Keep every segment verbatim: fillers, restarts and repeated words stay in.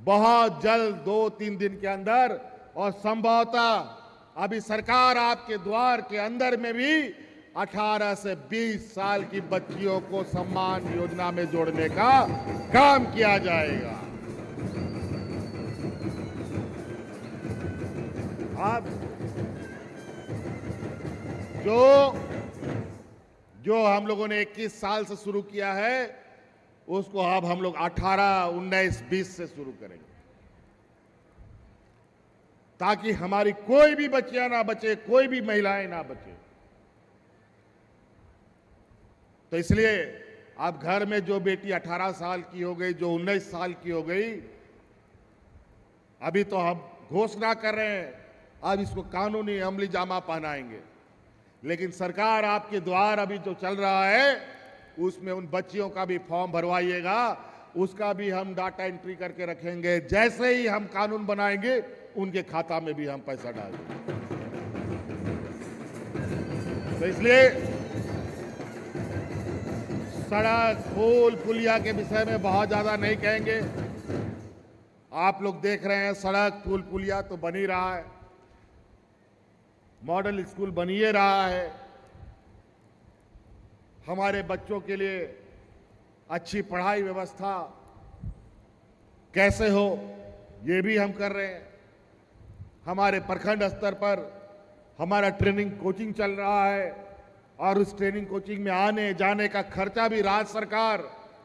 बहुत जल्द दो तीन दिन के अंदर, और संभवतः अभी सरकार आपके द्वार के अंदर में भी अठारह से बीस साल की बच्चियों को सम्मान योजना में जोड़ने का काम किया जाएगा। अब जो जो हम लोगों ने इक्कीस साल से शुरू किया है, उसको अब हम लोग अठारह, उन्नीस, बीस से शुरू करेंगे, ताकि हमारी कोई भी बच्चियां ना बचे, कोई भी महिलाएं ना बचे। तो इसलिए अब घर में जो बेटी अठारह साल की हो गई, जो उन्नीस साल की हो गई, अभी तो हम घोषणा कर रहे हैं, अब इसको कानूनी अमली जामा पहनाएंगे। लेकिन सरकार आपके द्वार अभी जो चल रहा है, उसमें उन बच्चियों का भी फॉर्म भरवाइएगा, उसका भी हम डाटा एंट्री करके रखेंगे। जैसे ही हम कानून बनाएंगे, उनके खाता में भी हम पैसा डाल देंगे। तो इसलिए सड़क, पुल, पुलिया के विषय में बहुत ज्यादा नहीं कहेंगे। आप लोग देख रहे हैं, सड़क, पुल, पुलिया तो बन ही रहा है, मॉडल स्कूल बन ही रहा है। हमारे बच्चों के लिए अच्छी पढ़ाई व्यवस्था कैसे हो, ये भी हम कर रहे हैं। हमारे प्रखंड स्तर पर हमारा ट्रेनिंग कोचिंग चल रहा है, और उस ट्रेनिंग कोचिंग में आने जाने का खर्चा भी राज्य सरकार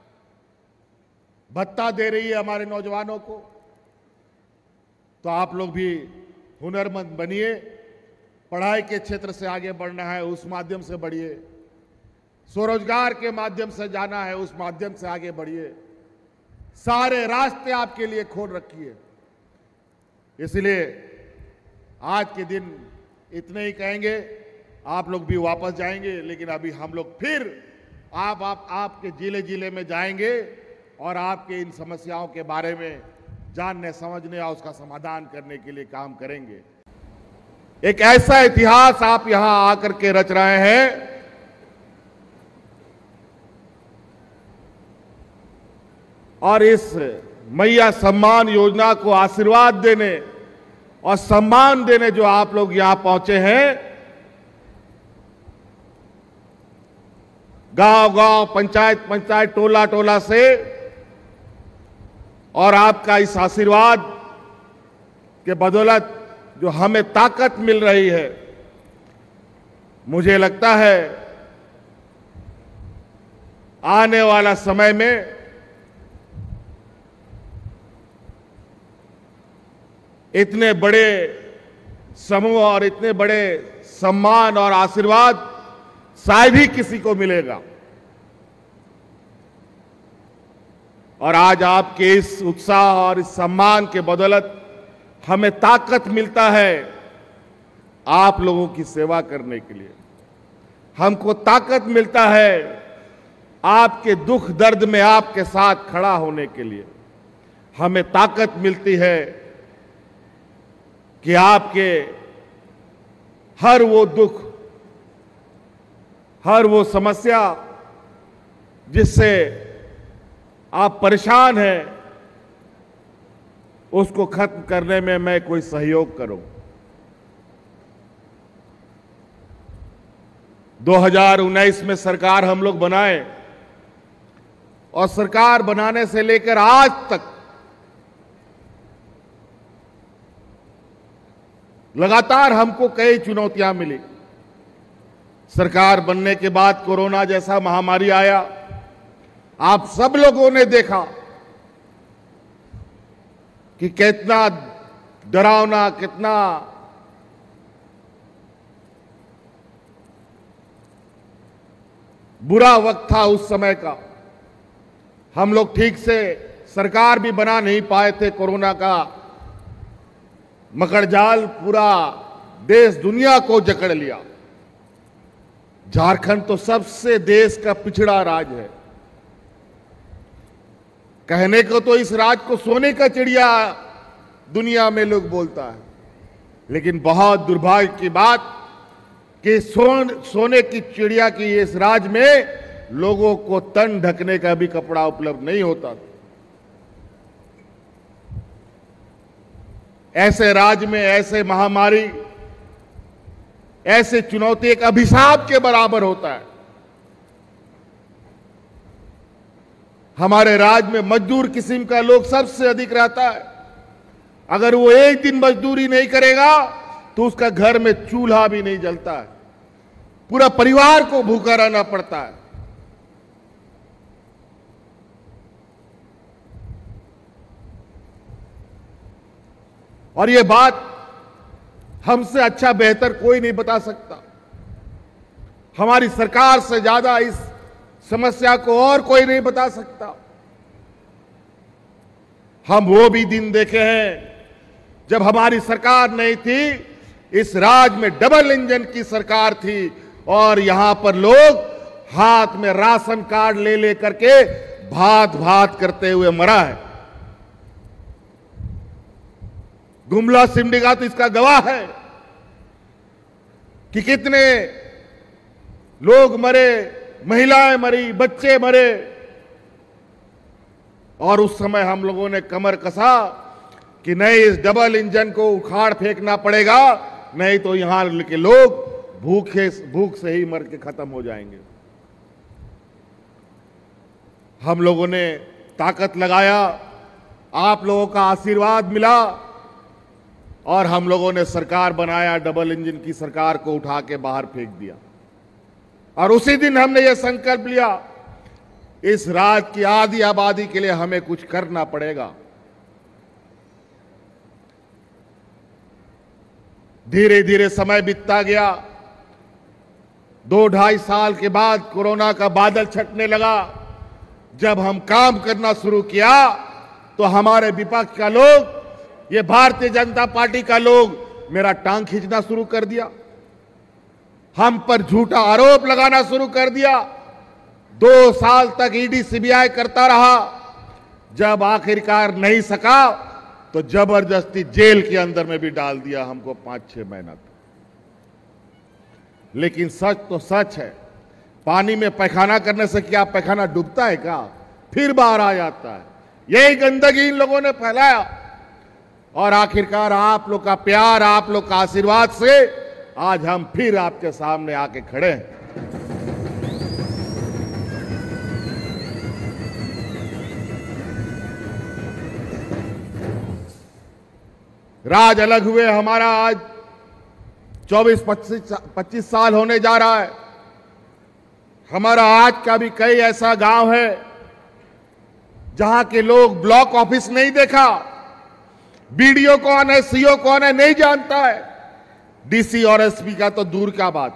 भत्ता दे रही है हमारे नौजवानों को। तो आप लोग भी हुनरमंद बनिए, पढ़ाई के क्षेत्र से आगे बढ़ना है, उस माध्यम से बढ़िए, स्वरोजगार के माध्यम से जाना है, उस माध्यम से आगे बढ़िए। सारे रास्ते आपके लिए खोल रखिए। इसलिए आज के दिन इतने ही कहेंगे, आप लोग भी वापस जाएंगे, लेकिन अभी हम लोग फिर आप आप आपके जिले जिले में जाएंगे और आपके इन समस्याओं के बारे में जानने, समझने और उसका समाधान करने के लिए काम करेंगे। एक ऐसा इतिहास आप यहां आकर के रच रहे हैं, और इस मैया सम्मान योजना को आशीर्वाद देने और सम्मान देने जो आप लोग यहां पहुंचे हैं, गांव गांव, पंचायत पंचायत, टोला टोला से, और आपका इस आशीर्वाद के बदौलत जो हमें ताकत मिल रही है, मुझे लगता है आने वाला समय में इतने बड़े समूह और इतने बड़े सम्मान और आशीर्वाद शायद ही किसी को मिलेगा। और आज आपके इस उत्साह और इस सम्मान के बदौलत हमें ताकत मिलता है आप लोगों की सेवा करने के लिए। हमको ताकत मिलता है आपके दुख दर्द में आपके साथ खड़ा होने के लिए। हमें ताकत मिलती है कि आपके हर वो दुख, हर वो समस्या जिससे आप परेशान हैं, उसको खत्म करने में मैं कोई सहयोग करूं। दो हज़ार उन्नीस में सरकार हम लोग बनाए, और सरकार बनाने से लेकर आज तक लगातार हमको कई चुनौतियां मिली। सरकार बनने के बाद कोरोना जैसा महामारी आया, आप सब लोगों ने देखा कि कितना डरावना, कितना बुरा वक्त था उस समय का। हम लोग ठीक से सरकार भी बना नहीं पाए थे। कोरोना का मकड़जाल पूरा देश दुनिया को जकड़ लिया। झारखंड तो सबसे देश का पिछड़ा राज्य है। कहने को तो इस राज्य को सोने का चिड़िया दुनिया में लोग बोलता है, लेकिन बहुत दुर्भाग्य की बात कि सोन सोने की चिड़िया की इस राज्य में लोगों को तन ढकने का भी कपड़ा उपलब्ध नहीं होता। ऐसे राज्य में ऐसे महामारी, ऐसे चुनौती एक अभिशाप के बराबर होता है। हमारे राज्य में मजदूर किस्म का लोग सबसे अधिक रहता है। अगर वो एक दिन मजदूरी नहीं करेगा तो उसका घर में चूल्हा भी नहीं जलता है, पूरा परिवार को भूखा रहना पड़ता है। और ये बात हमसे अच्छा बेहतर कोई नहीं बता सकता। हमारी सरकार से ज्यादा इस समस्या को और कोई नहीं बता सकता। हम वो भी दिन देखे हैं जब हमारी सरकार नहीं थी, इस राज्य में डबल इंजन की सरकार थी और यहां पर लोग हाथ में राशन कार्ड ले लेकर के भात भात करते हुए मरा है। गुमला सिमडेगा तो इसका गवाह है कि कितने लोग मरे, महिलाएं मरी, बच्चे मरे। और उस समय हम लोगों ने कमर कसा कि नहीं, इस डबल इंजन को उखाड़ फेंकना पड़ेगा, नहीं तो यहां के लोग भूखे भूख से ही मर के खत्म हो जाएंगे। हम लोगों ने ताकत लगाया, आप लोगों का आशीर्वाद मिला और हम लोगों ने सरकार बनाया। डबल इंजन की सरकार को उठा के बाहर फेंक दिया और उसी दिन हमने यह संकल्प लिया, इस राज्य की आधी आबादी के लिए हमें कुछ करना पड़ेगा। धीरे धीरे समय बीतता गया। दो ढाई साल के बाद कोरोना का बादल छटने लगा। जब हम काम करना शुरू किया तो हमारे विपक्ष का लोग, ये भारतीय जनता पार्टी का लोग मेरा टांग खींचना शुरू कर दिया, हम पर झूठा आरोप लगाना शुरू कर दिया। दो साल तक ईडी सीबीआई करता रहा। जब आखिरकार नहीं सका तो जबरदस्ती जेल के अंदर में भी डाल दिया हमको पांच छह महीना तक। लेकिन सच तो सच है, पानी में पैखाना करने से क्या पैखाना डूबता है क्या? फिर बाहर आ जाता है। यही गंदगी इन लोगों ने फैलाया और आखिरकार आप लोग का प्यार, आप लोग का आशीर्वाद से आज हम फिर आपके सामने आके खड़े हैं। राज अलग हुए हमारा आज चौबीस पच्चीस साल होने जा रहा है। हमारा आज का भी कई ऐसा गांव है जहां के लोग ब्लॉक ऑफिस नहीं देखा, बीडीओ कौन है, सीओ कौन है नहीं जानता है, डीसी और एसपी का तो दूर का बात।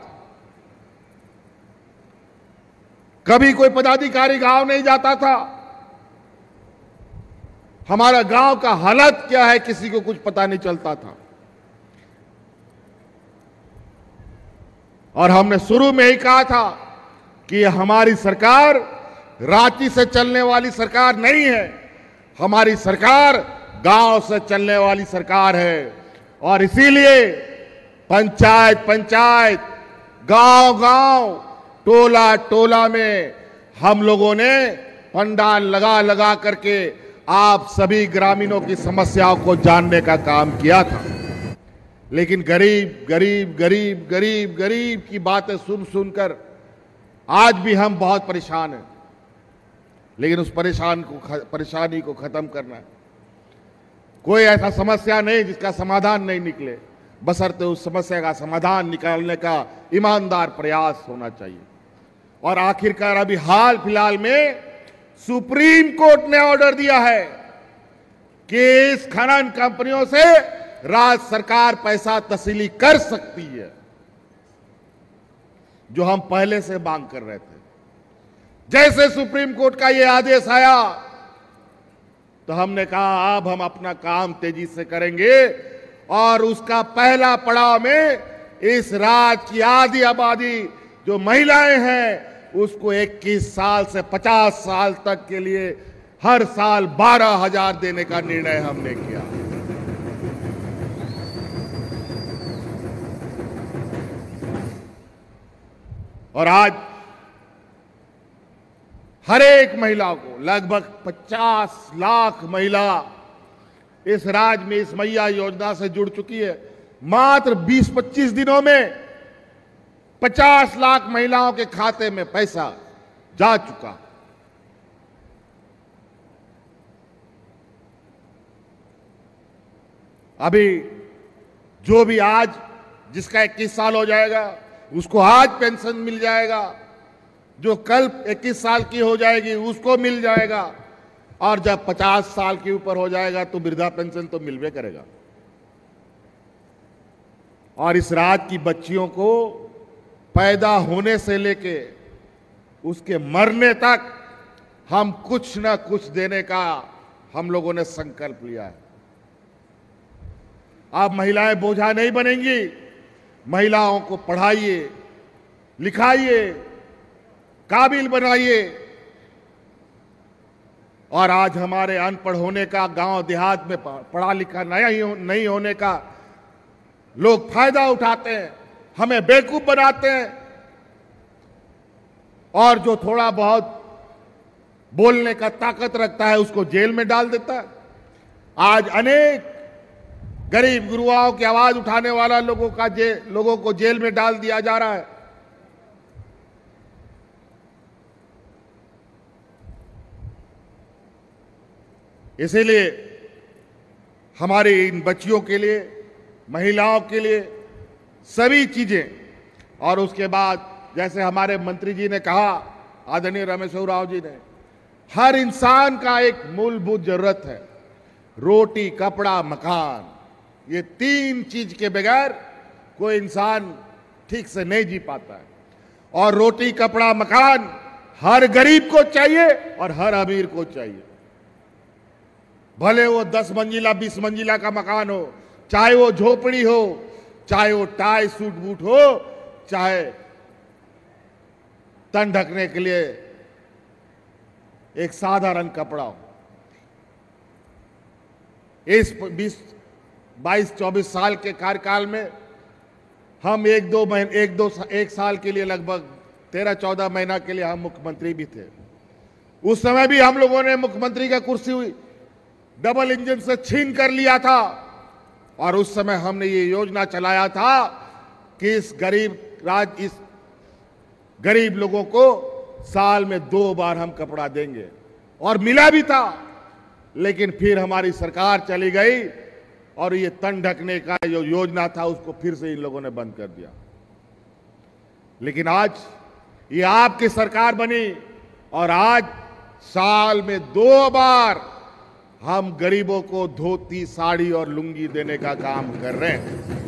कभी कोई पदाधिकारी गांव नहीं जाता था। हमारा गांव का हालत क्या है किसी को कुछ पता नहीं चलता था। और हमने शुरू में ही कहा था कि हमारी सरकार रांची से चलने वाली सरकार नहीं है, हमारी सरकार गांव से चलने वाली सरकार है। और इसीलिए पंचायत पंचायत, गांव गांव, टोला टोला में हम लोगों ने पंडाल लगा लगा करके आप सभी ग्रामीणों की समस्याओं को जानने का काम किया था। लेकिन गरीब गरीब गरीब गरीब गरीब की बातें सुन सुनकर आज भी हम बहुत परेशान हैं। लेकिन उस परेशान को परेशानी को खत्म करना है। कोई ऐसा समस्या नहीं जिसका समाधान नहीं निकले, बशर्ते उस समस्या का समाधान निकालने का ईमानदार प्रयास होना चाहिए। और आखिरकार अभी हाल फिलहाल में सुप्रीम कोर्ट ने ऑर्डर दिया है कि इस खनन कंपनियों से राज्य सरकार पैसा तस्वीर कर सकती है, जो हम पहले से मांग कर रहे थे। जैसे सुप्रीम कोर्ट का यह आदेश आया तो हमने कहा अब हम अपना काम तेजी से करेंगे और उसका पहला पड़ाव में इस राज्य की आधी आबादी जो महिलाएं हैं उसको इक्कीस साल से पचास साल तक के लिए हर साल बारह हजार देने का निर्णय हमने किया। और आज हर एक महिला को, लगभग पचास लाख महिला इस राज्य में इस मैया योजना से जुड़ चुकी है। मात्र बीस पच्चीस दिनों में पचास लाख महिलाओं के खाते में पैसा जा चुका। अभी जो भी आज जिसका इक्कीस साल हो जाएगा उसको आज पेंशन मिल जाएगा, जो कल इक्कीस साल की हो जाएगी उसको मिल जाएगा, और जब पचास साल के ऊपर हो जाएगा तो वृद्धा पेंशन तो मिलवे करेगा। और इस राज्य की बच्चियों को पैदा होने से लेके उसके मरने तक हम कुछ ना कुछ देने का हम लोगों ने संकल्प लिया है। अब महिलाएं बोझा नहीं बनेंगी। महिलाओं को पढ़ाइए, लिखाइए, काबिल बनाइए। और आज हमारे अनपढ़ होने का, गांव देहात में पढ़ा लिखा नहीं होने का लोग फायदा उठाते हैं, हमें बेवकूफ बनाते हैं, और जो थोड़ा बहुत बोलने का ताकत रखता है उसको जेल में डाल देता है। आज अनेक गरीब गुरुआओं की आवाज उठाने वाला लोगों का जे, लोगों को जेल में डाल दिया जा रहा है। इसीलिए हमारी इन बच्चियों के लिए, महिलाओं के लिए सभी चीजें, और उसके बाद जैसे हमारे मंत्री जी ने कहा, आदरणीय रामेश्वर राव जी ने, हर इंसान का एक मूलभूत जरूरत है, रोटी, कपड़ा, मकान। ये तीन चीज के बगैर कोई इंसान ठीक से नहीं जी पाता है। और रोटी, कपड़ा, मकान हर गरीब को चाहिए और हर अमीर को चाहिए। भले वो दस मंजिला बीस मंजिला का मकान हो, चाहे वो झोपड़ी हो, चाहे वो टाई सूट बूट हो, चाहे तन ढकने के लिए एक साधारण कपड़ा हो। इस बीस बाईस चौबीस साल के कार्यकाल में हम एक दो महीने एक दो एक साल के लिए लगभग तेरह चौदह महीना के लिए हम मुख्यमंत्री भी थे। उस समय भी हम लोगों ने मुख्यमंत्री का कुर्सी हुई डबल इंजन से छीन कर लिया था, और उस समय हमने ये योजना चलाया था कि इस गरीब राज इस गरीब लोगों को साल में दो बार हम कपड़ा देंगे, और मिला भी था। लेकिन फिर हमारी सरकार चली गई और ये तन ढकने का जो योजना था उसको फिर से इन लोगों ने बंद कर दिया। लेकिन आज ये आपकी सरकार बनी और आज साल में दो बार हम गरीबों को धोती, साड़ी और लुंगी देने का काम कर रहे हैं।